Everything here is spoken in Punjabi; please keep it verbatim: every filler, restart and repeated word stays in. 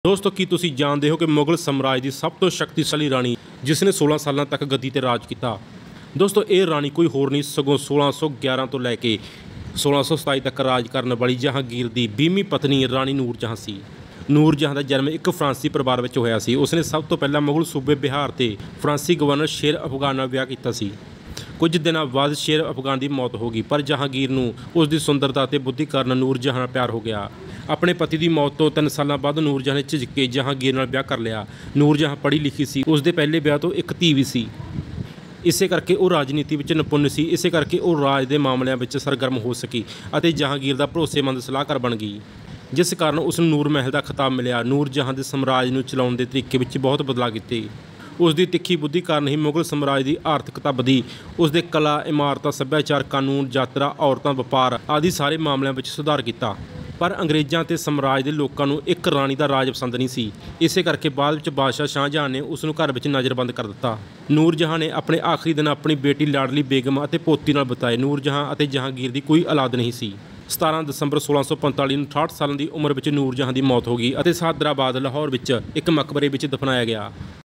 ਦੋਸਤੋ ਕੀ ਤੁਸੀਂ ਜਾਣਦੇ ਹੋ ਕਿ ਮੁਗਲ ਸਾਮਰਾਜ ਦੀ ਸਭ ਤੋਂ ਸ਼ਕਤੀਸ਼ਾਲੀ ਰਾਣੀ ਜਿਸ ਨੇ सोलह ਸਾਲਾਂ ਤੱਕ ਗੱਦੀ ਤੇ ਰਾਜ ਕੀਤਾ। ਦੋਸਤੋ ਇਹ ਰਾਣੀ ਕੋਈ ਹੋਰ ਨਹੀਂ ਸਗੋਂ सोलह सौ ग्यारह ਤੋਂ ਲੈ ਕੇ सोलह सौ सताई ਤੱਕ ਰਾਜ ਕਰਨ ਵਾਲੀ ਜਹਾਂਗੀਰ ਦੀ ਵੀਹਵੀਂ ਪਤਨੀ ਰਾਣੀ ਨੂਰ ਜਹਾਂ ਸੀ। ਨੂਰ ਜਹਾਂ ਦਾ ਜਨਮ ਇੱਕ ਫਰਾਂਸੀ ਪਰਿਵਾਰ ਵਿੱਚ ਹੋਇਆ ਸੀ। ਉਸਨੇ ਸਭ ਤੋਂ ਪਹਿਲਾਂ ਮੁਗਲ ਸੂਬੇ ਬਿਹਾਰ ਤੇ ਫਰਾਂਸੀ ਗਵਰਨਰ ਸ਼ੇਰ ਅਫਗਾਨ ਨਾਲ ਵਿਆਹ ਕੀਤਾ ਸੀ। ਕੁਝ ਦਿਨਾਂ ਬਾਅਦ ਸ਼ੇਰ ਅਫਗਾਨ ਦੀ ਮੌਤ ਹੋ ਗਈ, ਪਰ ਜਹਾਂਗੀਰ ਨੂੰ ਉਸ ਦੀ ਸੁੰਦਰਤਾ ਅਤੇ ਬੁੱਧੀ ਕਾਰਨ ਨੂਰ ਜਹਾਂ ਨਾਲ ਪਿਆਰ ਹੋ ਗਿਆ। ਆਪਣੇ ਪਤੀ ਦੀ ਮੌਤ ਤੋਂ ਤਿੰਨ ਸਾਲਾਂ ਬਾਅਦ ਨੂਰ ਜਹਾਂ ਨੇ ਝਿਜਕ ਕੇ ਜਹਾਂਗੀਰ ਨਾਲ ਵਿਆਹ ਕਰ ਲਿਆ। ਨੂਰ ਜਹਾਂ ਪੜ੍ਹੀ ਲਿਖੀ ਸੀ, ਉਸ ਦੇ ਪਹਿਲੇ ਵਿਆਹ ਤੋਂ ਇੱਕ ਧੀ ਵੀ ਸੀ। ਇਸੇ ਕਰਕੇ ਉਹ ਰਾਜਨੀਤੀ ਵਿੱਚ ਨਿਪੁੰਨ ਸੀ। ਇਸੇ ਕਰਕੇ ਉਹ ਰਾਜ ਦੇ ਮਾਮਲਿਆਂ ਵਿੱਚ ਸਰਗਰਮ ਹੋ ਸਕੀ ਅਤੇ ਜਹਾਂਗੀਰ ਦਾ ਭਰੋਸੇਮੰਦ ਸਲਾਹਕਾਰ ਬਣ ਗਈ, ਜਿਸ ਕਾਰਨ ਉਸ ਨੂੰ ਨੂਰ ਮਹਿਲ ਦਾ ਖਿਤਾਬ ਮਿਲਿਆ। ਨੂਰ ਜਹਾਂ ਦੇ ਸਾਮਰਾਜ ਨੂੰ ਚਲਾਉਣ ਦੇ ਤਰੀਕੇ ਵਿੱਚ ਬਹੁਤ ਬਦਲਾਅ ਕੀਤੇ। ਉਸ ਦੀ ਤਿੱਖੀ ਬੁੱਧੀ ਕਾਰਨ ਹੀ ਮੁਗਲ ਸਾਮਰਾਜ ਦੀ ਆਰਥਿਕਤਾ ਵਧੀ। ਉਸ ਦੇ ਕਲਾ, ਇਮਾਰਤਾਂ, ਸੱਭਿਆਚਾਰ, ਕਾਨੂੰਨ, ਯਾਤਰਾ, ਔਰਤਾਂ, ਵਪਾਰ ਆਦਿ ਸਾਰੇ ਮਾਮਲਿਆਂ ਵਿੱਚ ਸੁਧਾਰ ਕੀਤਾ। ਪਰ ਅੰਗਰੇਜ਼ਾਂ ਅਤੇ ਸਾਮਰਾਜ ਦੇ ਲੋਕਾਂ ਨੂੰ ਇੱਕ ਰਾਣੀ ਦਾ ਰਾਜ ਪਸੰਦ ਨਹੀਂ ਸੀ। ਇਸੇ ਕਰਕੇ ਬਾਅਦ ਵਿੱਚ ਬਾਦਸ਼ਾਹ ਸ਼ਾਹਜਹਾਂ ਨੇ ਉਸ ਨੂੰ ਘਰ ਵਿੱਚ ਨਜ਼ਰਬੰਦ ਕਰ ਦਿੱਤਾ। ਨੂਰ ਜਹਾਂ ਨੇ ਆਪਣੇ ਆਖਰੀ ਦਿਨ ਆਪਣੀ ਬੇਟੀ ਲਾਡਲੀ ਬੇਗਮ ਅਤੇ ਪੋਤੀ ਨਾਲ ਬਿਤਾਏ। ਨੂਰ ਜਹਾਂ ਅਤੇ ਜਹਾਂਗੀਰ ਦੀ ਕੋਈ ਔਲਾਦ ਨਹੀਂ ਸੀ। ਸਤਾਰਾਂ ਦਸੰਬਰ सोलह सौ पैंतालीस ਨੂੰ ਅਠਾਹਠ ਸਾਲਾਂ ਦੀ ਉਮਰ ਵਿੱਚ ਨੂਰ ਜਹਾਂ ਦੀ ਮੌਤ ਹੋ ਗਈ ਅਤੇ ਸਾਦਰਾਬਾਦ ਲਾਹੌਰ ਵਿੱਚ ਇੱਕ ਮਕਬਰੇ ਵਿੱਚ ਦਫਨਾਇਆ ਗਿਆ।